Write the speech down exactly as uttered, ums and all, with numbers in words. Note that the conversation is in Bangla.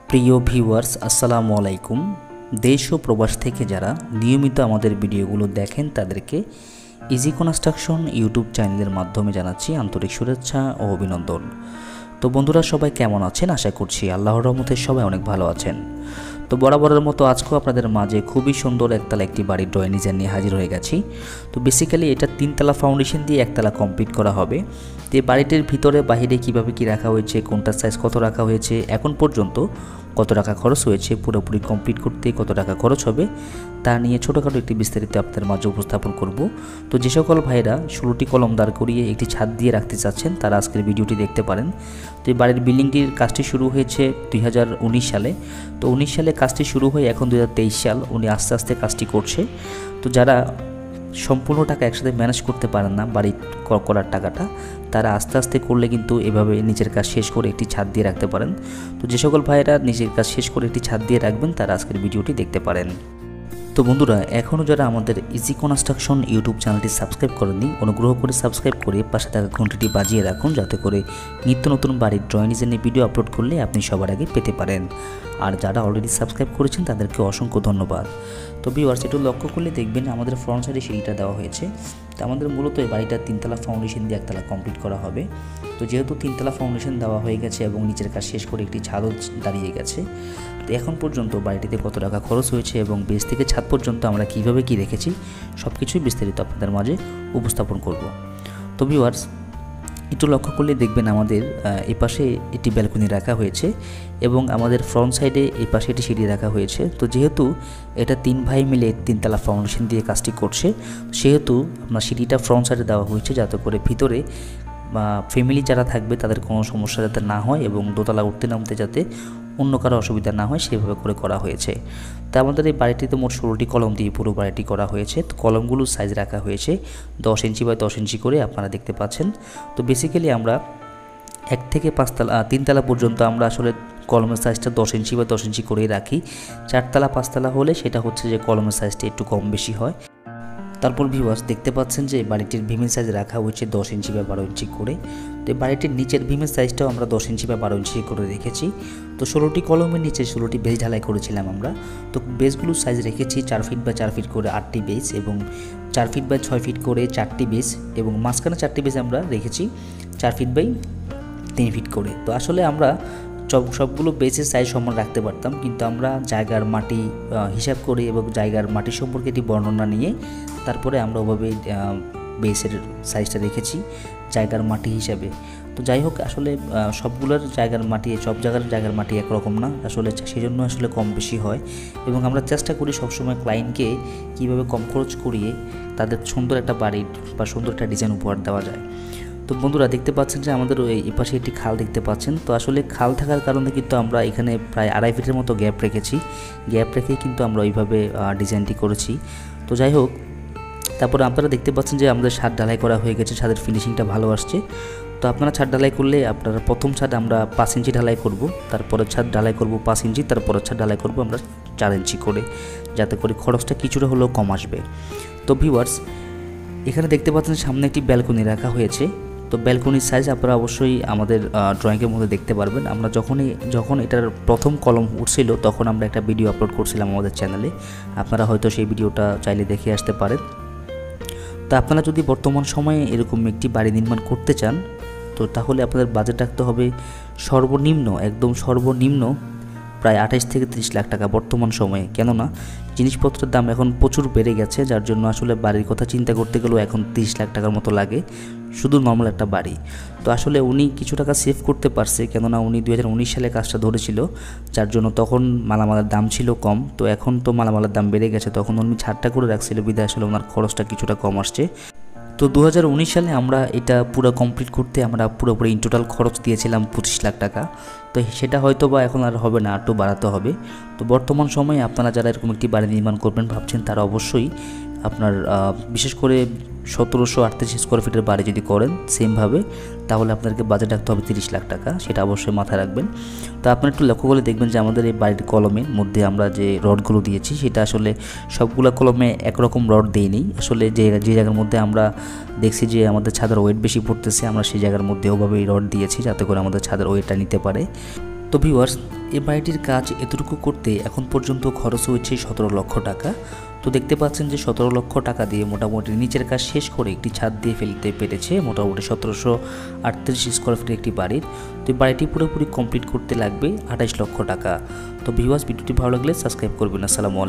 প্রিয় ভিউয়ার্স, আসসালামু আলাইকুম। দেশ ও প্রবাস থেকে যারা নিয়মিত আমাদের ভিডিওগুলো দেখেন তাদেরকে ইজি কনস্ট্রাকশন ইউটিউব চ্যানেলের মাধ্যমে জানাচ্ছি আন্তরিক শুভেচ্ছা ও অভিনন্দন। তো বন্ধুরা, সবাই কেমন আছেন? আশা করছি আল্লাহর রহমতে সবাই অনেক ভালো আছেন। তো বরাবরের মতো আজকেও আপনাদের মাঝে খুবই সুন্দর একতলা একটি বাড়ির ড্রয়িং ডিজাইন নিয়ে হাজির হয়ে গেছি। তো বেসিক্যালি এটা তিনতলা ফাউন্ডেশন দিয়ে একতলা কমপ্লিট করা হবে। তো এই বাড়িটির ভিতরে বাহিরে কিভাবে কি রাখা হয়েছে, কোনটার সাইজ কত রাখা হয়েছে, এখন পর্যন্ত কত টাকা খরচ হয়েছে, পুরোপুরি কমপ্লিট করতে কত টাকা খরচ হবে, তা নিয়ে ছোটোখাটো একটি বিস্তারিত আপনাদের মাঝে উপস্থাপন করব। তো যে সকল ভাইরা ষোলোটি কলম দাঁড় করিয়ে একটি ছাদ দিয়ে রাখতে চাচ্ছেন তারা আজকের ভিডিওটি দেখতে পারেন। তো এই বাড়ির বিল্ডিংটির কাজটি শুরু হয়েছে দুই হাজার উনিশ সালে। তো উনিশ সালে কাজটি শুরু হয়ে এখন দুই হাজার তেইশ সাল উনি আস্তে আস্তে কাজটি করছে। তো যারা সম্পূর্ণ টাকা একসাথে ম্যানেজ করতে পারেন না বাড়ি করার টাকাটা, তারা আস্তে আস্তে করলে কিন্তু এভাবে নিজের কাজ শেষ করে একটি ছাদ দিয়ে রাখতে পারেন। তো যে সকল ভাইয়েরা নিজের কাজ শেষ করে একটি ছাদ দিয়ে রাখবেন তারা আজকের ভিডিওটি দেখতে পারেন। তো বন্ধুরা, এখনও যারা আমাদের ইজি কনস্ট্রাকশন ইউটিউব চ্যানেলটি সাবস্ক্রাইব করেননি, অনুগ্রহ করে সাবস্ক্রাইব করে পাশে থাকা ঘন্টিটি বাজিয়ে রাখুন, যাতে করে নিত্য নতুন বাড়ির ড্রয়িং ডিজাইনের ভিডিও আপলোড করলে আপনি সবার আগে পেতে পারেন। আর যারা অলরেডি সাবস্ক্রাইব করেছেন তাদেরকে অসংখ্য ধন্যবাদ। তো ভিউয়ার্স, একটু লক্ষ্য করলে দেখবেন আমাদের ফ্রন্ট সাইডে সিঁড়িটা দেওয়া হয়েছে। তো আমাদের মূলত এই বাড়িটা তিনতলা ফাউন্ডেশন দিয়ে একতলা কমপ্লিট করা হবে। তো যেহেতু তিনতলা ফাউন্ডেশন দেওয়া হয়ে গেছে এবং নিচের কাজ শেষ করে একটি ছাদও দাঁড়িয়ে গেছে, তো এখন পর্যন্ত বাড়িটিতে কত টাকা খরচ হয়েছে এবং বেস থেকে ছাদ পর্যন্ত আমরা কিভাবে কি রেখেছি সব কিছুই বিস্তারিত আপনাদের মাঝে উপস্থাপন করব। তো ভিউয়ার্স, একটু লক্ষ্য করলে দেখবেন আমাদের এই পাশে একটি ব্যালকনি রাখা হয়েছে এবং আমাদের ফ্রন্ট সাইডে এই পাশে একটি সিঁড়ি রাখা হয়েছে। তো যেহেতু এটা তিন ভাই মিলে তিনতলা ফাউন্ডেশন দিয়ে কাজটি করছে, সেহেতু আপনার সিঁড়িটা ফ্রন্ট সাইডে দেওয়া হয়েছে যাতে করে ভিতরে বা ফ্যামিলি যারা থাকবে তাদের কোনো সমস্যা যাতে না হয় এবং দোতলা উঠতে নামতে যাতে অন্য কারো অসুবিধা না হয় সেভাবে করে করা হয়েছে। তো আমাদের এই বাড়িটিতে মোট ষোলোটি কলম দিয়ে পুরো বাড়িটি করা হয়েছে। তো কলমগুলোর সাইজ রাখা হয়েছে দশ ইঞ্চি বাই দশ ইঞ্চি করে, আপনারা দেখতে পাচ্ছেন। তো বেসিক্যালি আমরা এক থেকে পাঁচতলা তিনতলা পর্যন্ত আমরা আসলে কলমের সাইজটা দশ ইঞ্চি বা দশ ইঞ্চি করেই রাখি। চারতলা পাঁচতলা হলে সেটা হচ্ছে যে কলমের সাইজটা একটু কম বেশি হয়। তারপর ভিউয়ার্স, দেখতে পাচ্ছেন যে বাড়িটির ভীমের সাইজ রাখা হয়েছে দশ ইঞ্চি বা বারো ইঞ্চি করে। তো এই বাড়িটির নিচের ভীমের সাইজটাও আমরা দশ ইঞ্চি বা বারো ইঞ্চি করে রেখেছি। তো ষোলোটি কলমের নিচে ষোলোটি বেস ঢালাই করেছিলাম আমরা। তো বেসগুলোর সাইজ রেখেছি চার ফিট বা চার ফিট করে আটটি বেস এবং চার ফিট বাই ছয় ফিট করে চারটি বেস এবং মাঝখানে চারটি বেস আমরা রেখেছি চার ফিট বাই তিন ফিট করে। তো আসলে আমরা সব সবগুলো বেসের সাইজ সমান রাখতে পারতাম, কিন্তু আমরা জায়গার মাটি হিসাব করে এবং জায়গার মাটি সম্পর্কে একটি বর্ণনা নিয়ে তারপরে আমরা ওভাবে বেসের সাইজটা রেখেছি জায়গার মাটি হিসাবে। তো যাই হোক, আসলে সবগুলোর জায়গার মাটি সব জায়গার জায়গার মাটি একরকম না, আসলে সেই জন্য আসলে কম বেশি হয় এবং আমরা চেষ্টা করি সবসময় ক্লায়েন্টকে কীভাবে কম খরচ করিয়ে তাদের সুন্দর একটা বাড়ি বা সুন্দর একটা ডিজাইন উপহার দেওয়া যায়। তো বন্ধুরা, দেখতে পাচ্ছেন যে আমাদের এই পাশে একটি খাল দেখতে পাচ্ছেন। তো আসলে খাল থাকার কারণে কিন্তু আমরা এখানে প্রায় আড়াই ফিটের মতো গ্যাপ রেখেছি। গ্যাপ রেখে কিন্তু আমরা ওইভাবে ডিজাইনটি করেছি। তো যাই হোক, তারপরে আপনারা দেখতে পাচ্ছেন যে আমাদের ছাদ ঢালাই করা হয়ে গেছে, ছাদের ফিনিশিংটা ভালো আসছে। তো আপনারা ছাদ ঢালাই করলে আপনারা প্রথম ছাদ আমরা পাঁচ ইঞ্চি ঢালাই করব, তারপরে ছাদ ঢালাই করব পাঁচ ইঞ্চি, তারপরে ছাদ ঢালাই করব আমরা চার ইঞ্চি করে, যাতে করে খরচটা কিছুটা হলেও কম আসবে। তো ভিউয়ার্স, এখানে দেখতে পাচ্ছেন সামনে একটি ব্যালকনি রাখা হয়েছে। তো ব্যালকনির সাইজ আপনারা অবশ্যই আমাদের ড্রয়িংয়ের মধ্যে দেখতে পারবেন। আমরা যখনই যখন এটার প্রথম কলম উঠছিল তখন আমরা একটা ভিডিও আপলোড করছিলাম আমাদের চ্যানেলে, আপনারা হয়তো সেই ভিডিওটা চাইলে দেখে আসতে পারেন। তো আপনারা যদি বর্তমান সময়ে এরকম একটি বাড়ি নির্মাণ করতে চান, তো তাহলে আপনাদের বাজেট রাখতে হবে সর্বনিম্ন, একদম সর্বনিম্ন প্রায় আঠাশ থেকে তিরিশ লাখ টাকা বর্তমান সময়ে। কেননা জিনিসপত্রের দাম এখন প্রচুর বেড়ে গেছে, যার জন্য আসলে বাড়ির কথা চিন্তা করতে গেলেও এখন তিরিশ লাখ টাকার মতো লাগে শুধু নর্মাল একটা বাড়ি। তো আসলে উনি কিছু টাকা সেভ করতে পারছে, কেননা উনি দুই হাজার উনিশ সালে কাজটা ধরেছিল, যার জন্য তখন মালামালের দাম ছিল কম। তো এখন তো মালামালের দাম বেড়ে গেছে, তখন উনি ছাড়টা করে রাখছিল বিধায় আসলে ওনার খরচটা কিছুটা কম আসছে। তো দু হাজার উনিশ সালে আমরা এটা পুরো কমপ্লিট করতে আমরা পুরোপুরি ইন টোটাল খরচ দিয়েছিলাম পঁচিশ লাখ টাকা। তো সেটা হয়তো বা এখন আর হবে না, একটু বাড়াতে হবে। তো বর্তমান সময়ে আপনারা যারা এরকম একটি বাড়ি নির্মাণ করবেন ভাবছেন, তারা অবশ্যই আপনার বিশেষ করে সতেরোশো আটত্রিশ স্কোয়ার ফিটের বাড়ি যদি করেন সেমভাবে, তাহলে আপনাদেরকে বাজেট রাখতে হবে তিরিশ লাখ টাকা, সেটা অবশ্যই মাথায় রাখবেন। তো আপনারা একটু লক্ষ্য করে দেখবেন যে আমাদের এই বাড়ির কলমের মধ্যে আমরা যে রডগুলো দিয়েছি সেটা আসলে সবগুলো কলমে একরকম রড দিইনি। আসলে যে যে জায়গার মধ্যে আমরা দেখছি যে আমাদের ছাদের ওয়েট বেশি পড়তেছে, আমরা সেই জায়গার মধ্যে ওভাবেই রড দিয়েছি যাতে করে আমাদের ছাদের ওয়েটটা নিতে পারে। তো ভিউয়ার্স, এই বাড়িটির কাজ এতটুকু করতে এখন পর্যন্ত খরচ হয়েছে সতেরো লক্ষ টাকা। তো দেখতে পাচ্ছেন যে সতেরো লক্ষ টাকা দিয়ে মোটামুটি নিচের কাজ শেষ করে একটি ছাদ দিয়ে ফেলতে পেরেছে মোটামুটি সতেরোশো আটত্রিশ স্কোয়ার ফিটের একটি বাড়ির। তো এই বাড়িটি পুরোপুরি কমপ্লিট করতে লাগবে আঠাইশ লক্ষ টাকা। তো ভিউয়ার্স, ভিডিওটি ভালো লাগলে সাবস্ক্রাইব করবেন। আসসালামু আলাইকুম।